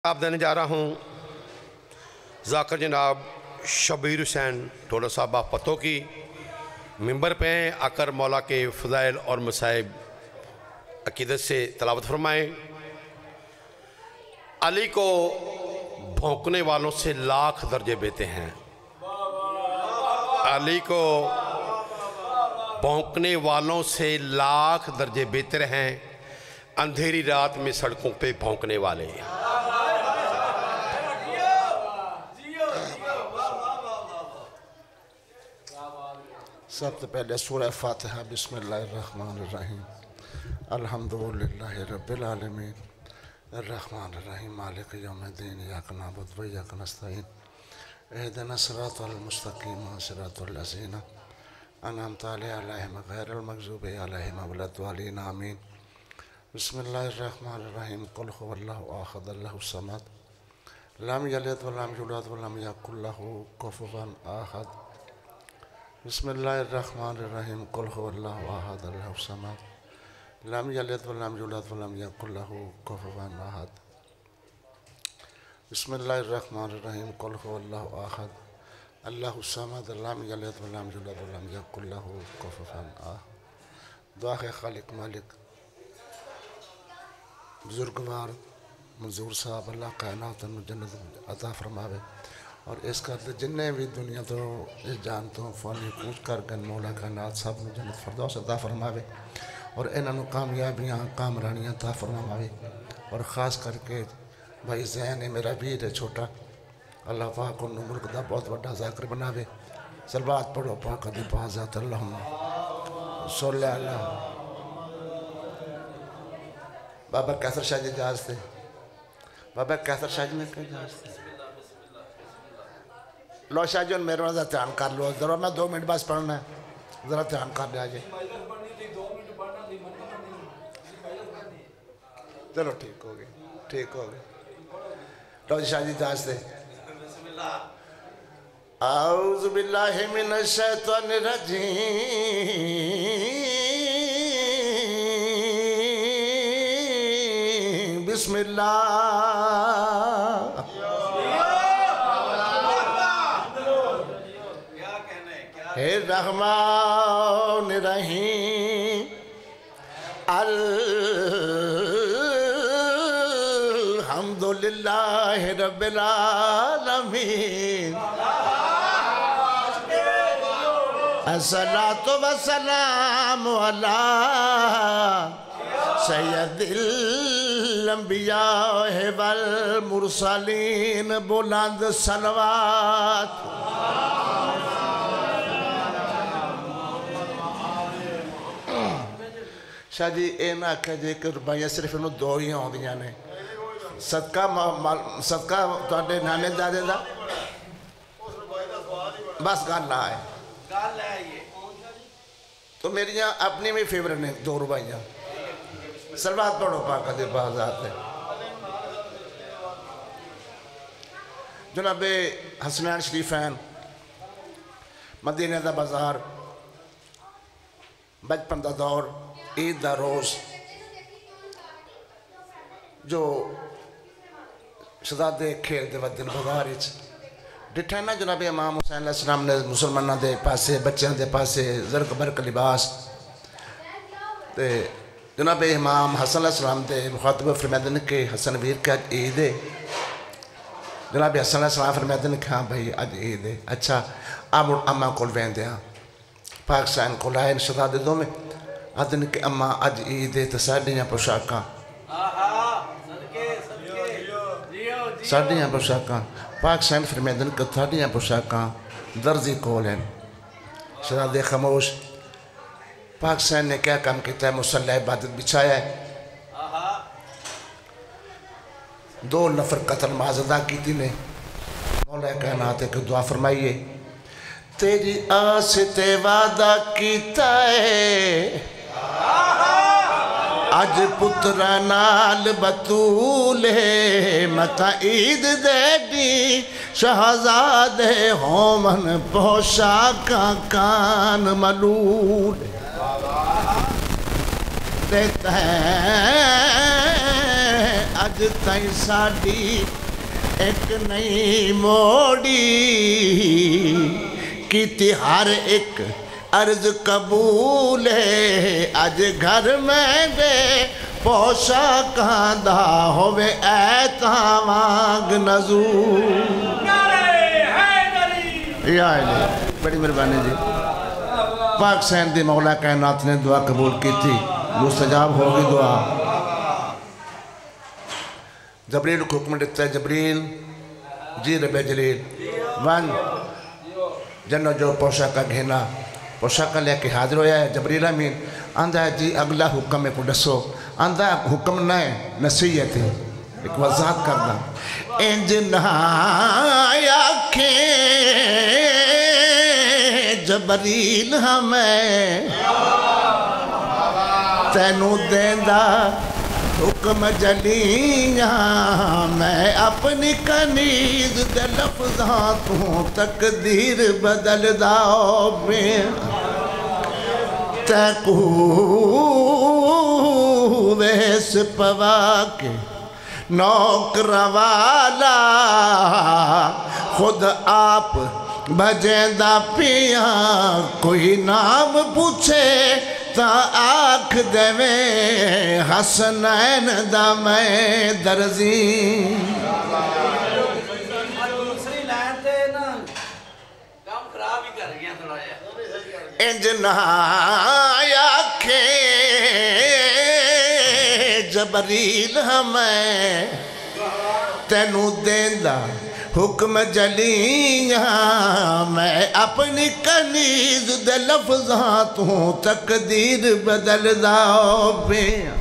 آپ دینے جا رہا ہوں ذاکر جناب شبیر حسین ٹھولر صاحب آپ پتوں کی ممبر پہ ہیں، آ کر مولا کے فضائل اور مصائب عقیدت سے تلاوت فرمائیں۔ علی کو بھونکنے والوں سے لاکھ درجے بہتے ہیں، علی کو بھونکنے والوں سے لاکھ درجے بہتر ہیں اندھیری رات میں سڑکوں پہ بھونکنے والے۔ سب سے پہلے سورہ فاتحہ بسم اللہ الرحمن الرحیم الحمدللہ رب العالمین الرحمن الرحیم مالک یوم الدین ایاک نعبد و ایاک نستعین اہدنا الصراط المستقیم صراط الذین انعمت علیہم غیر المغضوب علیہم ولا الضالین آمین۔ بسم اللہ الرحمن الرحیم قل هو اللہ احد اللہ الصمد لم یلد ولم یولد ولم یکن لہ کفوا احد۔ بسم اللہ الرحمن الرحیم قل هو اللہ احد اللہ الصمد لم یلد ولم یولد ولم یکن لہ کفوا احد۔ بسم اللہ الرحمن الرحیم قل هو اللہ احد اللہ الصمد لم یلد ولم یولد ولم یکن لہ کفوا احد۔ دعا ہے خالق مالک بزرگوار منظور صاحب اللہ کائنات جنت عطا فرماوے اور اس کا جنہیں بھی دنیا تو اس جان تو فانی پوچھ کر گن مولا کائنات سب میں جنت فردوس عطا فرماوے اور انہوں کامیابیاں کامرانیاں عطا فرماوے اور خاص کر کے بھائی زین میرا ویر ہے چھوٹا، اللہ پاک انہوں ملک دا بہت بڑا ذاکر بناوے۔ صلوات پڑھو پاک دی پازات اللہم صلی اللہ۔ بابا کیسر شاہ جی جاز تھے، بابا کیسر شاہ جی میں کہیں جاز تھے۔ لو شاہ جی میرے وہاں دھیان کر لو، ذرا میں 2 منٹ بس پڑھنا ہے، ذرا دھیان کر لیا جی۔ چلو ٹھیک ہو گئی، ٹھیک ہو گئی۔ لو شاہ جی جاز تھے۔ اعوذ باللہ من الشیطان الرجیم بسم اللہ الرحمن الرحیم الحمدللہ رب العالمین الصلاۃ والسلام علی سید الانبیاء والمرسلین بلند صلوات۔ شاہ جی اے نہ کہہ جے کہ ربائیاں صرف انہوں 2 ہی ہوں دیاں نے، صدقہ تواڈے نانے دادے دا بس گال نہ آئے تو میریاں اپنی میں فیورٹ نے 2 ربائیاں۔ صلوات پڑھو پاک دی بازات ہے۔ جناب حسنین شریفین مدینہ دا بازار بچپن دا دور عید دا روز جو شہزادے کھیل دے ودن بازار اچ ڈٹھا نا جناب امام حسین علیہ السلام نے مسلمانہ دے پاسے بچیاں دے پاسے زرق برق لباس تے جناب امام حسن علیہ السلام دے مخاطب فرمیدن کے حسن ویر کے آج عید ہے۔ جناب حسن علیہ السلام فرمیدن کہ ہاں بھائی آج عید ہے، اچھا آمور اممہ کول وین دیا پاک سائن کو لائن شہزادے دو میں آدھن کہ اممہ آج عید ہے تو ساڑھیاں پوشاکاں ساڑھیاں پوشاکاں پاک سائن فرمیدن کہ ساڑھیاں پوشاکاں درزی کول ہیں۔ شہزادے خاموش پاک سائن نے کیا کام کیتا ہے؟ مسلح عبادت بچھایا ہے، 2 نفر قتل معاذدہ کی تھی نے مولا کائنات ہے کہ دعا فرمائیے۔ تیری آس تے وعدہ کیتا ہے آج پترا نال بطول ہے متا عید دے دی شہزادے ہومن پوشاکاں کان ملول دیتا ہے اج تائیں ساڈی ایک نہیں موڑی کیتی ہر ایک عرض قبول ہے اج گھر میں دے پوشا کاندہ ہوئے ایتا وانگ نزول یا علی بڑی مربانی جی پاک سین دی مولا کائنات نے دعا قبول کی تھی مستجاب ہوگی دعا جبریل کو حکم دیتا ہے جبریل جی رب جلیل ون جنو جو پوشا کا گھینا پوشا کا لے کے حاضر ہویا ہے جبریل امین آندھا ہے جی اگلا حکم میں کو ڈسو آندھا حکم نئے نصیحت ہے ایک وضاحت کرنا انج نہ آکھیں جبریل ہمیں تینوں دیندہ حکم جلیاں میں اپنی کنیز دے لفظاں تو تقدیر بدل داؤ میں تیکو ویس پوا کے نوکر والا خود آپ بجیندہ پیاں کوئی نام پوچھے تا آنکھ دے میں حسنین دا میں درزی انج نہ آکھیں جبریل ہمیں تینوں دیندہ حکم جلیاں میں اپنی کنیز دے لفظاں تو تقدیر بدل داؤ بیاں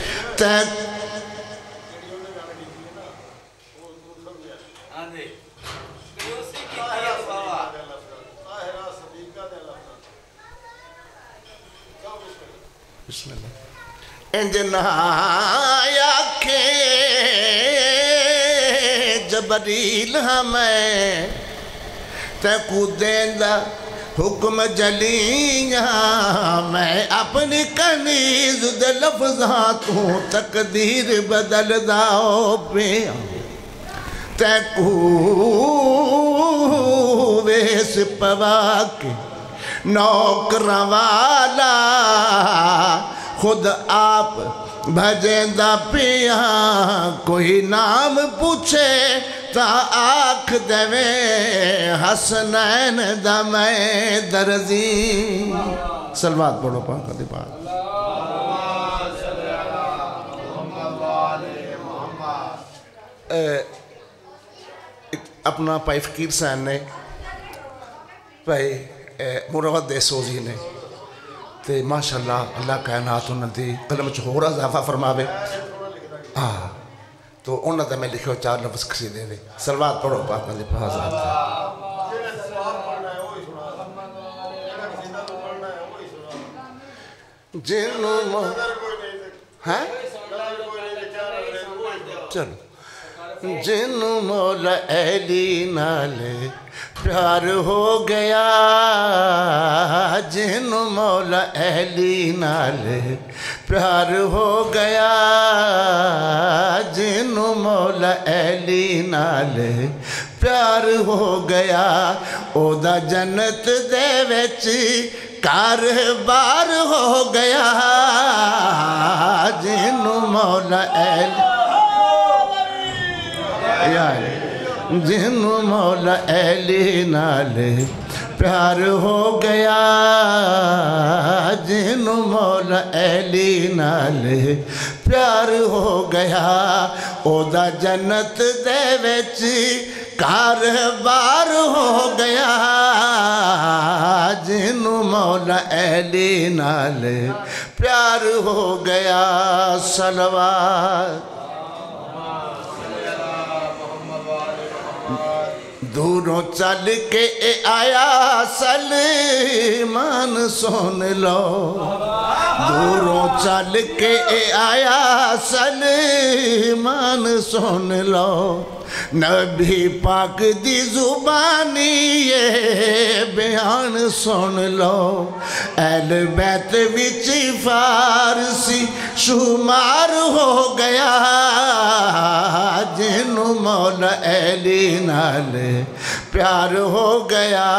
بسم اللہ انج نہ آکھیں جبریل ہمیں تیکو دیندہ حکم جلیاں میں اپنی کنیز دے لفظاں تو تقدیر بدل داؤ بیاں تیکو ویس پوا کے نوکر والا خود آپ بھجیندہ پیاں کوئی نام پوچھے تا آنکھ دے میں حسنین دا میں درزی سلوات پڑھو پاک دی بات اپنا پائی فقیر سین نے پائی مروت دے سوزی نے تے ماشاءاللہ اللہ کائنات انہوں دی قلم چھوڑا اضافہ فرماوے تو انہوں نے میں لکھو چار لفظ کسی دے دے سلوات پڑھو پاک دی حضرات جنوں ہاں چلو جنوں مولا علی نالے پیار ہو گیا جنوں مولا علی نالے پیار ہو گیا جنوں مولا علی نالے پیار ہو گیا او دا جنت دے وچ کاروبار ہو گیا جنوں مولا علی جنوں مولا علی نالے پیار ہو گیا جنوں مولا علی نالے پیار ہو گیا او دا جنت دے وچ کاروبار ہو گیا جنوں مولا علی نالے پیار ہو گیا صلوات دوروں چل کے آیا سلیمان سن لو دوروں چل کے آیا سلمان سن لو نبی پاک دی زبانی یہ بیان سن لو اہل بیت وچ فارسی شمار ہو گیا جنوں مولا علی نال پیار ہو گیا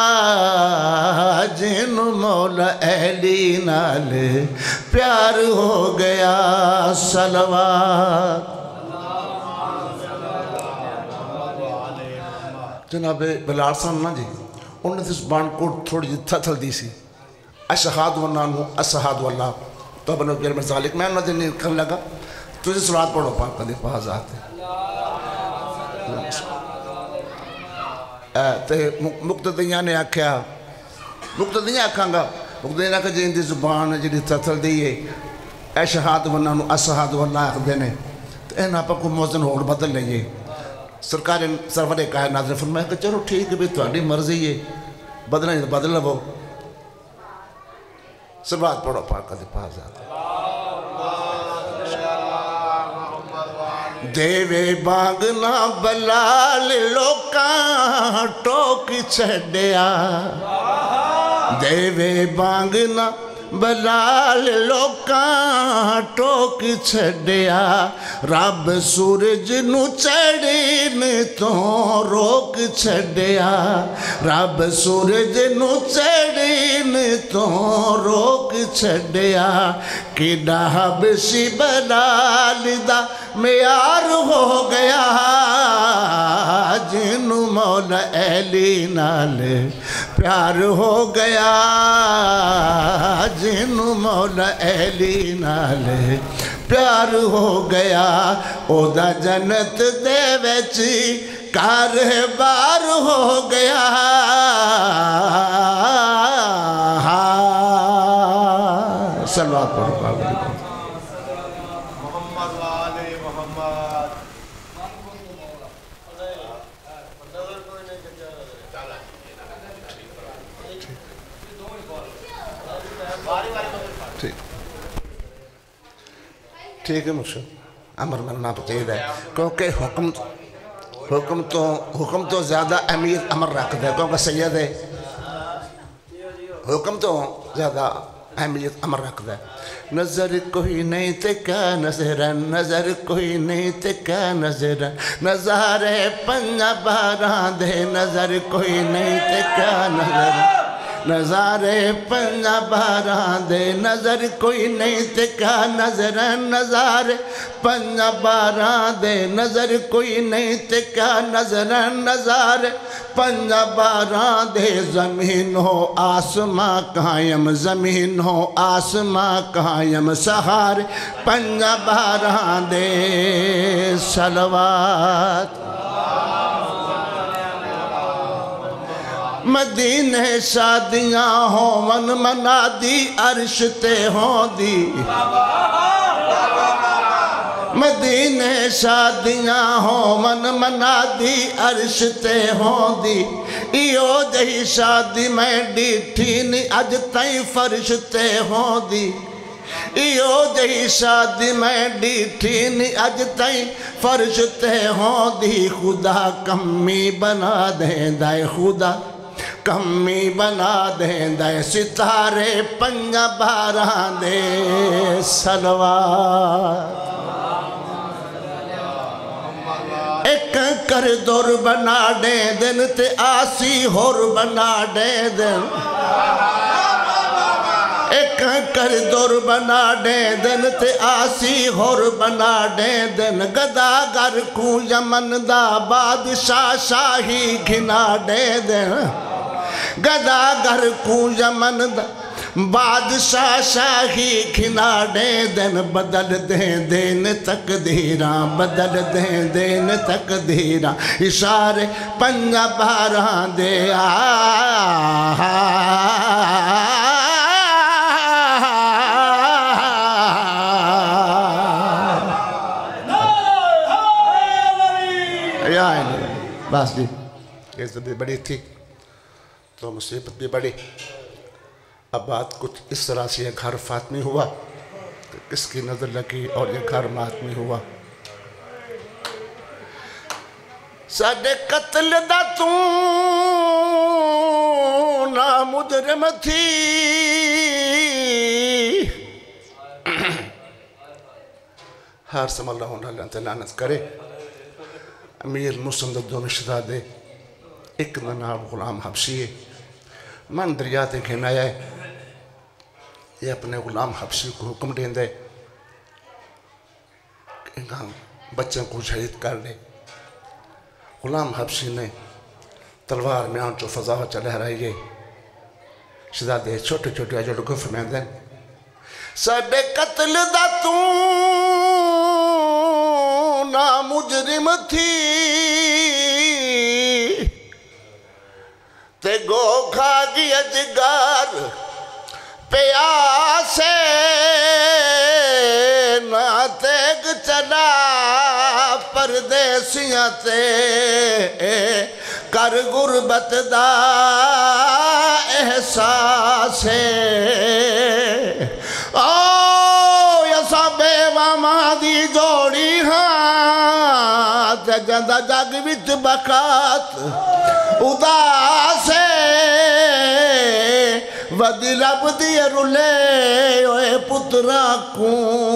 جنوں مولا علی نال پیار ہو گیا صلوات جناب بلال صاحب نا جی انہوں نے اس بانڈ کو تھوڑی جی تھل دی سی اشہاد والنانو اسہاد واللہ تو ابن اکبر میں ذالک میں انہوں نے کرنے لگا تجھے صلوات پڑھو پاک قدی پاہ ذات ہے مقتدیاں نے آکھیا مقتدیاں آکھاں گا مقتدیاں نے آکھا جی اندی زبان جی تھل دی ہے اشہاد والنانو اسہاد واللہ آکھ دینے تو اینا پا کو موزن ہوڑ بدل لئیے سرکار سرور کائنات نے فرمایا کہ چلو ٹھیک ہے بھی تہاڈی مرضی ہے بدلنا ہے بدل لو صلوات پڑھو پاک دی پاک ذات دیوے بانگنا بلال لوکاں ٹوک چھڑیا دیوے بانگنا بلال لوکاں ٹوک چھڑیا رب سورج نو چڑھن تو روک چھڑیا رب سورج نو چڑھن تو روک چھڑیا کیڈا حبشی بلال دا معیار ہو گیا جنوں مولا علی نال پیار ہو گیا جنوں مولا علی نال پیار ہو گیا او دا جنت دے وچ کاربار ہو گیا صلوات پڑھو پاک دی محمد والے محمد ٹھیک ہے مجھے امر ملنا پتید ہے کیونکہ حکم تو زیادہ اہمیت امر رکھ دے کیونکہ سید ہے حکم تو زیادہ اہمیت امر رکھ دے نظر کوئی نہیں تے کیا نظرن نظر کوئی نہیں تے کیا نظرن نظارے پنجا باران دے نظر کوئی نہیں تے کیا نظرن نظارے پنجا باران دے نظر کوئی نہیں تے کیا نظرن نظارے پنجا باران دے نظر کوئی نہیں تے کیا نظرن نظارے پنجا باران دے زمین ہو آسماں قائم زمین ہو آسماں قائم سہارے پنجا باران دے صلوات مدینے شادیاں ہون منادی عرش تے ہون دی مدینے شادیاں ہون منادی عرش تے ہون دی ایو جہی شادی میں ڈیٹھی نی اج تائیں فرش تے ہون دی ایو جہی شادی میں ڈیٹھی نی اج تائیں فرش تے ہون دی خدا کمی بنا دیں دائے خدا کمی بنا دیں دائے ستارے پنجا باران دے صلوات ایک کر دور بنا دیں دن تے آسی ہور بنا دیں دن ایک کر دور بنا دیں دن تے آسی ہور بنا دیں دن گداگر کو یمن دا بادشاہ شاہی گھنا دیں دن گداگر کو یمن دا بادشاہ شاہی کھنا دین بدل دین تقدیراں بدل دین تقدیراں اشارے پنجا باران دے بس جی عزت بھی بڑی تھی تو مصیبت بھی بڑی اب بات کچھ اس طرح سے یہ گھر فاطمی ہوا کہ کس کی نظر لگی اور یہ گھر ماتمی ہوا. ساڈے قتل دا تو نا مجرم تھی حارث اللہ علیہ لعنت کرے. امیر مسلم دا دونوں شہزادے ایک دا نام غلام حبشی ہے. من دریاتے کھین آیا ہے یہ اپنے غلام حبشی کو حکم دیں دے کہ بچوں کو شہید کر لے. غلام حبشی نے تلوار میں آنچو فضا چلے رہی شہزادے چھوٹے چھوٹے جو گف میں دیں ساڈے قتل دا تو نا مجرم تھی تے گو کھا گیا جگار پیاسے نا تیگ چلا پردیسیاں تے کر غربت دا احساس یسا بیوہ ماں دی جوڑی ہاں تے جندہ جگ وچ بکات اداس ودی رب دی رلے اوے پترا کو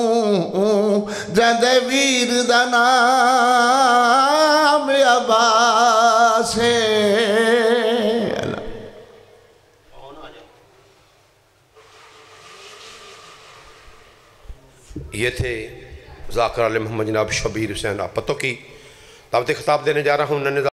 جندے ویر دا نام عباس یہ تھے ذاکر علی محمد جناب شبیر حسین آپ پتوں کی دعوت خطاب دینے جا رہا ہوں.